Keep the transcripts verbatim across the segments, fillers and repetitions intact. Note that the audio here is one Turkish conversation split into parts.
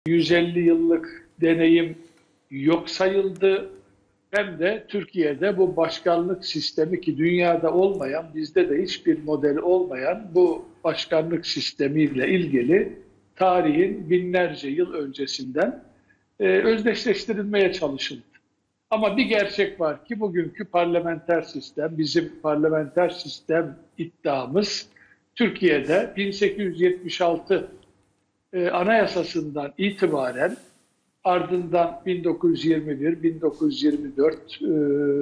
yüz elli yıllık deneyim yok sayıldı. Hem de Türkiye'de bu başkanlık sistemi, ki dünyada olmayan, bizde de hiçbir model olmayan bu başkanlık sistemiyle ilgili tarihin binlerce yıl öncesinden e, özdeşleştirilmeye çalışıldı. Ama bir gerçek var ki bugünkü parlamenter sistem, bizim parlamenter sistem iddiamız Türkiye'de bin sekiz yüz yetmiş altı e, Anayasasından itibaren, ardından bin dokuz yüz yirmi bir, bin dokuz yüz yirmi dört e,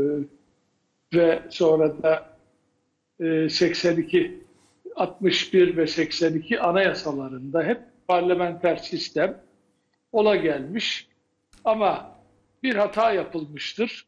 ve sonra da e, seksen iki, altmış bir ve seksen iki anayasalarında hep parlamenter sistem ola gelmiş. Ama bir hata yapılmıştır.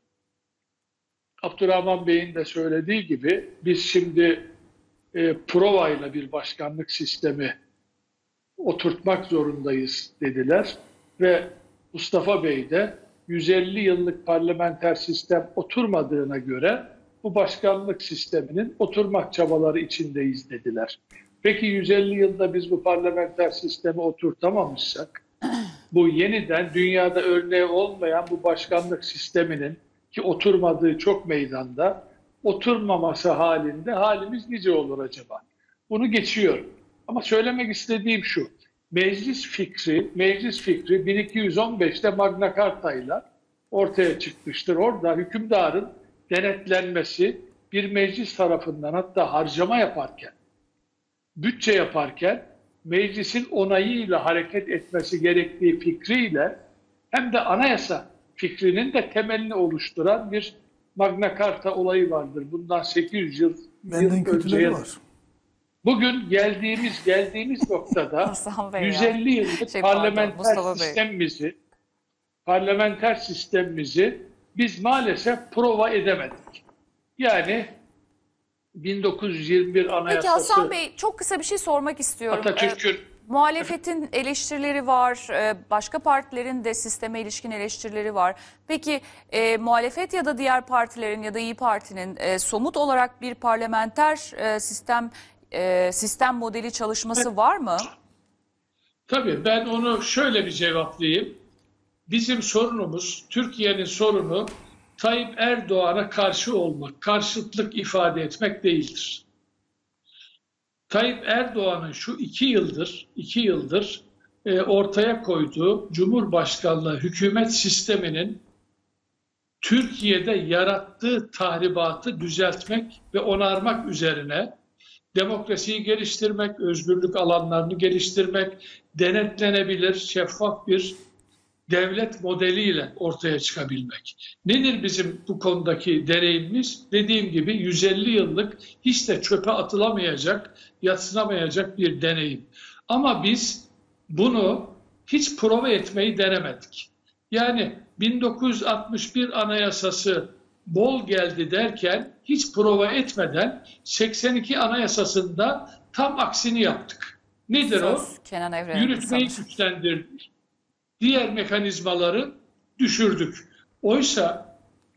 Abdurrahman Bey'in de söylediği gibi biz şimdi e, prova ile bir başkanlık sistemi oturtmak zorundayız dediler ve Mustafa Bey de yüz elli yıllık parlamenter sistem oturmadığına göre bu başkanlık sisteminin oturmak çabaları içindeyiz dediler. Peki yüz elli yılda biz bu parlamenter sistemi oturtamamışsak, bu yeniden dünyada örneği olmayan bu başkanlık sisteminin, ki oturmadığı çok meydanda, oturmaması halinde halimiz nice olur acaba? Bunu geçiyorum. Ama söylemek istediğim şu: Meclis fikri, meclis fikri bin iki yüz on beşte Magna Carta ile ortaya çıkmıştır. Orada hükümdarın denetlenmesi bir meclis tarafından, hatta harcama yaparken, bütçe yaparken meclisin onayıyla hareket etmesi gerektiği fikriyle, hem de anayasa fikrinin de temelini oluşturan bir Magna Carta olayı vardır. Bundan sekiz yüz yıl, yıl önce. Var. Bugün geldiğimiz geldiğimiz noktada yüz elli yıllık şey, parlamenter pardon, sistemimizi parlamenter sistemimizi biz maalesef prova edemedik. Yani bin dokuz yüz yirmi bir Anayasası. Peki Hasan Bey, çok kısa bir şey sormak istiyorum. Atatürk'ün Ee, muhalefetin eleştirileri var, ee, başka partilerin de sisteme ilişkin eleştirileri var. Peki e, muhalefet ya da diğer partilerin ya da İYİ Parti'nin e, somut olarak bir parlamenter e, sistem e, sistem modeli çalışması var mı? Tabii, ben onu şöyle bir cevaplayayım. Bizim sorunumuz, Türkiye'nin sorunu Tayyip Erdoğan'a karşı olmak, karşıtlık ifade etmek değildir. Tayyip Erdoğan'ın şu iki yıldır, iki yıldır e, ortaya koyduğu Cumhurbaşkanlığı hükümet sisteminin Türkiye'de yarattığı tahribatı düzeltmek ve onarmak üzerine demokrasiyi geliştirmek, özgürlük alanlarını geliştirmek, denetlenebilir, şeffaf bir devlet modeliyle ortaya çıkabilmek. Nedir bizim bu konudaki deneyimimiz? Dediğim gibi yüz elli yıllık, hiç de çöpe atılamayacak, yadsınamayacak bir deneyim. Ama biz bunu hiç prova etmeyi denemedik. Yani bin dokuz yüz altmış bir Anayasası bol geldi derken hiç prova etmeden seksen iki Anayasası'nda tam aksini yaptık. Nedir Söz, o? Kenan Yürütmeyi güçlendirdik. Diğer mekanizmaları düşürdük. Oysa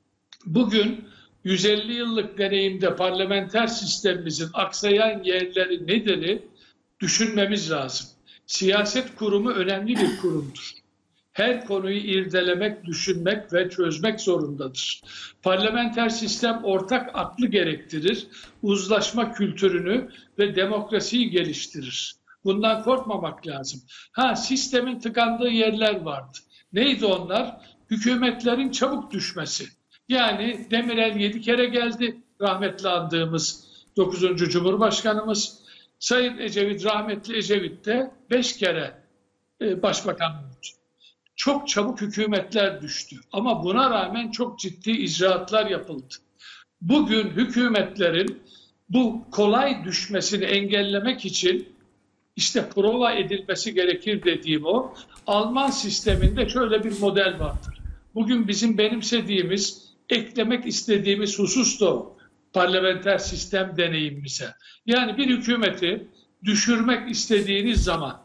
bugün yüz elli yıllık deneyimde parlamenter sistemimizin aksayan yerleri nedir düşünmemiz lazım. Siyaset kurumu önemli bir kurumdur. Her konuyu irdelemek, düşünmek ve çözmek zorundadır. Parlamenter sistem ortak aklı gerektirir, uzlaşma kültürünü ve demokrasiyi geliştirir. Bundan korkmamak lazım. Ha, sistemin tıkandığı yerler vardı. Neydi onlar? Hükümetlerin çabuk düşmesi. Yani Demirel yedi kere geldi, rahmetli andığımız dokuzuncu Cumhurbaşkanımız. Sayın Ecevit, rahmetli Ecevit de beş kere e, başbakan oldu. Çok çabuk hükümetler düştü. Ama buna rağmen çok ciddi icraatlar yapıldı. Bugün hükümetlerin bu kolay düşmesini engellemek için İşte prova edilmesi gerekir dediğim o. Alman sisteminde şöyle bir model vardır. Bugün bizim benimsediğimiz, eklemek istediğimiz husus da o. Parlamenter sistem deneyimimize. Yani bir hükümeti düşürmek istediğiniz zaman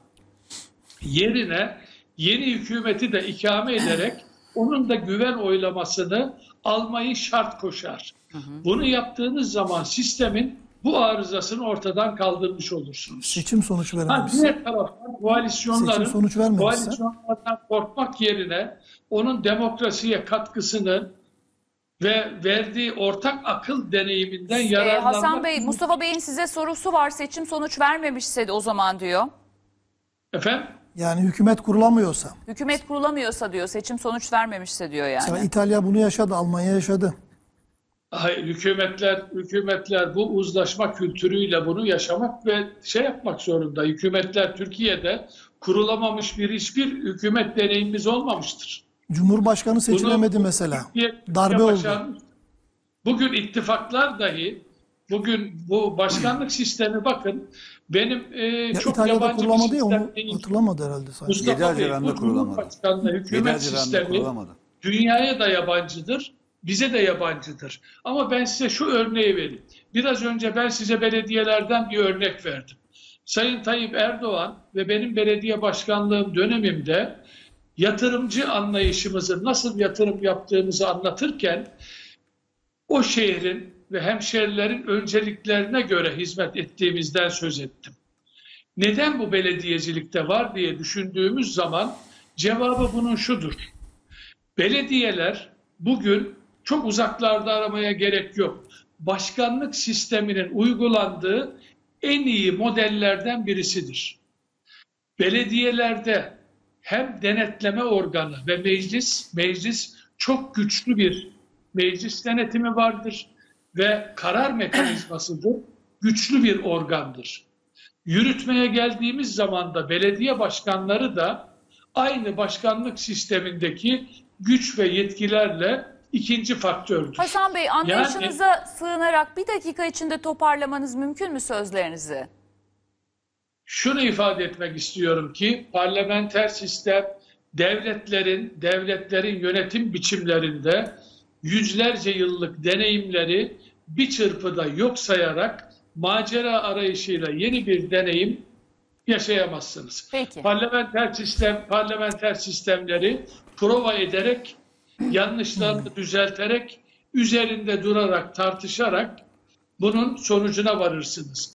yerine yeni hükümeti de ikame ederek onun da güven oylamasını almayı şart koşar. Hı hı. Bunu yaptığınız zaman sistemin bu arızasını ortadan kaldırmış olursunuz. Seçim sonuç Ha, vermemişse, diğer taraftan koalisyonların seçim sonuç vermemişse, koalisyonlardan korkmak yerine onun demokrasiye katkısını ve verdiği ortak akıl deneyiminden Ee, yararlanmak... Hasan Bey, Mustafa Bey'in size sorusu var. Seçim sonuç vermemişse de o zaman diyor. Efendim? yani hükümet kurulamıyorsa. Hükümet kurulamıyorsa diyor, seçim sonuç vermemişse diyor yani. Mesela İtalya bunu yaşadı, Almanya yaşadı. Hayır, hükümetler hükümetler bu uzlaşma kültürüyle bunu yaşamak ve şey yapmak zorunda. Hükümetler Türkiye'de kurulamamış bir hiçbir hükümet deneyimimiz olmamıştır. Cumhurbaşkanı seçilemedi Bunu mesela. Türkiye- Darbe Türkiye oldu. başarmış. Bugün ittifaklar dahi, bugün bu başkanlık sistemi bakın, benim e, Ya çok İtalya'da yabancı bir kurulamadı ya, sistem onu değil. hatırlamadı herhalde sanki. Mustafa yedi Bey, Haziran'da bu kurulamadı. Cumhurbaşkanlığı yedi hükümet Haziran'da sistemi kurulamadı. dünyaya da yabancıdır, bize de yabancıdır. Ama ben size şu örneği vereyim. Biraz önce ben size belediyelerden bir örnek verdim. Sayın Tayyip Erdoğan ve benim belediye başkanlığım dönemimde yatırımcı anlayışımızı, nasıl yatırım yaptığımızı anlatırken o şehrin ve hemşehrilerin önceliklerine göre hizmet ettiğimizden söz ettim. Neden bu belediyecilikte var diye düşündüğümüz zaman cevabı bunun şudur. Belediyeler bugün çok uzaklarda aramaya gerek yok. Başkanlık sisteminin uygulandığı en iyi modellerden birisidir. Belediyelerde hem denetleme organı ve meclis, meclis çok güçlü bir meclis denetimi vardır ve karar mekanizmasıdır, güçlü bir organdır. Yürütmeye geldiğimiz zaman da belediye başkanları da aynı başkanlık sistemindeki güç ve yetkilerle ikinci faktördür. Hasan Bey, anlayışınıza sığınarak bir dakika içinde toparlamanız mümkün mü sözlerinizi? Şunu ifade etmek istiyorum ki parlamenter sistem devletlerin devletlerin yönetim biçimlerinde yüzlerce yıllık deneyimleri bir çırpıda yok sayarak macera arayışıyla yeni bir deneyim yaşayamazsınız. Peki. Parlamenter sistem parlamenter sistemleri prova ederek, yanlışlarını düzelterek, üzerinde durarak, tartışarak bunun sonucuna varırsınız.